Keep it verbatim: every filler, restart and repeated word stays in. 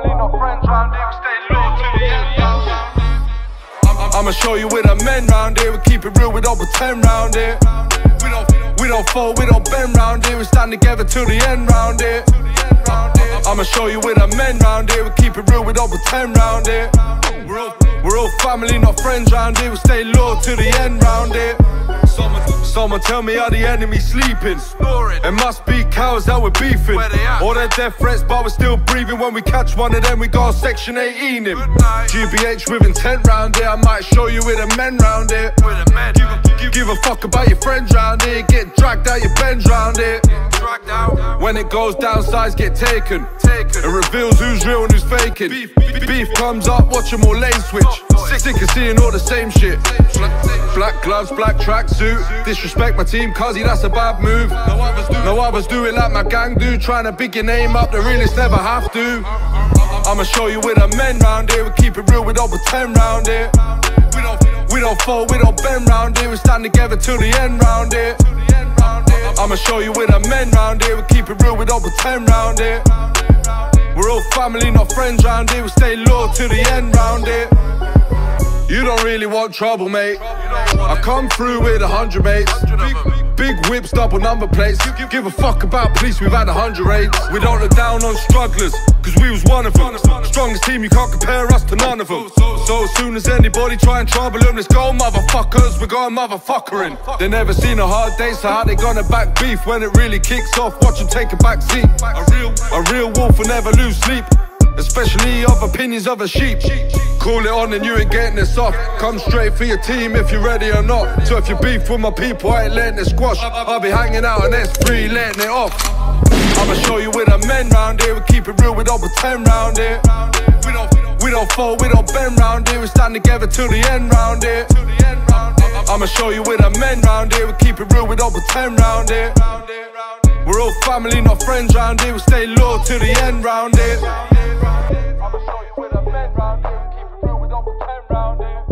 family, not friends round here, we stay loyal to the end. I'ma show you we're the men round here, we keep it real, we don't pretend round here. We don't, we don't fold, we don't bend round here, we stand together till the end round here. I'ma show you we're the men round here, we keep it real, we don't pretend round here. We're all, we're all family, not friends round here, we stay loyal to the end round here. Someone, someone tell me how the enemy's sleeping. It must be cowards that we're beefing. All their death threats, but we're still breathing. When we catch one of them, we go section eighteen him. G B H with intent round here, I might show you we're the men round here. Give, give a fuck about your friends round here, get dragged out your bends round here. When it goes down, sides get taken. It reveals who's real and who's faking. Beef, beef, beef comes up, watch them all lane switch. Sick of seeing all the same shit. Black gloves, black tracksuit. Disrespect my team, cuzzy, that's a bad move. No others do it like my gang do. Trying to big your name up, the realists never have to. I'ma show you we're the men round here, we keep it real, we don't pretend round here. We don't, we don't fold, we don't bend round here, we stand together till the end round here. I'ma show you we're the men round here, we keep it real, we don't pretend round here. We're all family, not friends round here, we stay loyal to the end round here. You don't really want trouble, mate. I come through with a hundred mates. Big whips, double number plates. Give a fuck about police, we've had a hundred raids. We don't look down on strugglers, cause we was one of them. Strongest team, you can't compare us to none of them. So as soon as anybody try and trouble them, let's go motherfuckers, we're going motherfuckering. They never seen a hard day, so how they gonna back beef? When it really kicks off, watch them take a back seat. A real, a real wolf will never lose sleep, especially of opinions of a sheep. Call it on and you ain't getting this off. Come straight for your team if you're ready or not. So if you beef with my people, I ain't letting it squash. I'll be hanging out on S three, letting it off. I'ma show you we're the men round here, we keep it real, we don't pretend round here. We don't, we don't fold, we don't bend round here, we stand together till the end round here. I'ma show you we're the men round here, we keep it real, we don't pretend round here. We're all family, not friends round here, we stay loyal to the end round here. I'ma show you we're the men round here, we keep it real, we don't pretend round here.